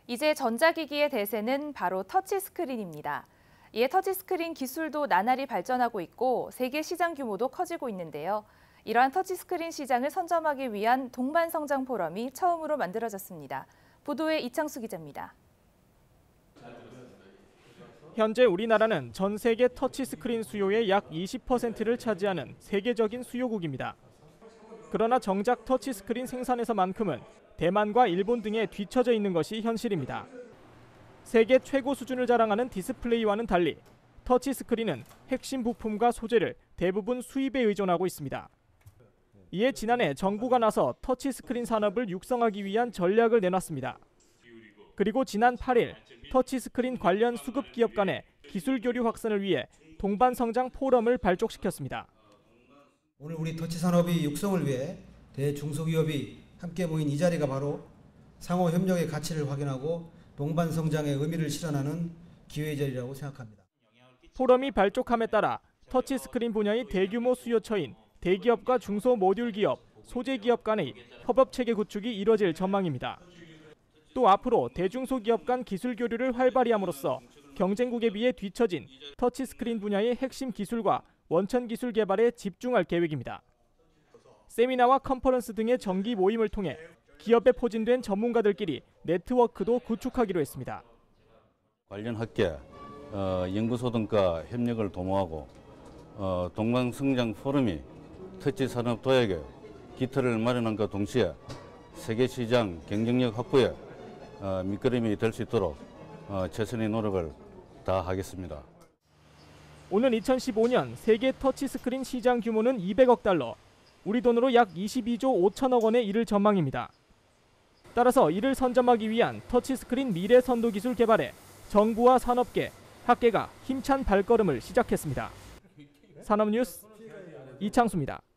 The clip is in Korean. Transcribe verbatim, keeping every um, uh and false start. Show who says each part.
Speaker 1: 이제 전자기기의 대세는 바로 터치스크린입니다. 이에 터치스크린 기술도 나날이 발전하고 있고 세계 시장 규모도 커지고 있는데요. 이러한 터치스크린 시장을 선점하기 위한 동반성장 포럼이 처음으로 만들어졌습니다. 보도에 이창수 기자입니다.
Speaker 2: 현재 우리나라는 전 세계 터치스크린 수요의 약 이십 퍼센트를 차지하는 세계적인 수요국입니다. 그러나 정작 터치스크린 생산에서만큼은 대만과 일본 등에 뒤처져 있는 것이 현실입니다. 세계 최고 수준을 자랑하는 디스플레이와는 달리 터치스크린은 핵심 부품과 소재를 대부분 수입에 의존하고 있습니다. 이에 지난해 정부가 나서 터치스크린 산업을 육성하기 위한 전략을 내놨습니다. 그리고 지난 팔 일 터치스크린 관련 수급 기업 간의 기술 교류 확산을 위해 동반성장 포럼을 발족시켰습니다.
Speaker 3: 오늘 우리 터치 산업의 육성을 위해 대중소기업이 함께 모인 이 자리가 바로 상호 협력의 가치를 확인하고 동반성장의 의미를 실현하는 기회의 자리라고 생각합니다.
Speaker 2: 포럼이 발족함에 따라 터치스크린 분야의 대규모 수요처인 대기업과 중소 모듈 기업, 소재 기업 간의 협업 체계 구축이 이뤄질 전망입니다. 또 앞으로 대중소기업 간 기술 교류를 활발히 함으로써 경쟁국에 비해 뒤처진 터치스크린 분야의 핵심 기술과 원천 기술 개발에 집중할 계획입니다. 세미나와 컨퍼런스 등의 정기 모임을 통해 기업에 포진된 전문가들끼리 네트워크도 구축하기로 했습니다.
Speaker 4: 관련 학계, 어, 연구소 등과 협력을 도모하고 어, 동반성장 포럼이 터치 산업 도약에 기틀을 마련함과 동시에 세계 시장 경쟁력 확보에 어, 밑거름이 될 수 있도록 어, 최선의 노력을 다하겠습니다.
Speaker 2: 오는 이천십오 년 세계 터치스크린 시장 규모는 이백억 달러, 우리 돈으로 약 이십이조 오천억 원에 이를 전망입니다. 따라서 이를 선점하기 위한 터치스크린 미래 선도 기술 개발에 정부와 산업계, 학계가 힘찬 발걸음을 시작했습니다. 산업뉴스 이창수입니다.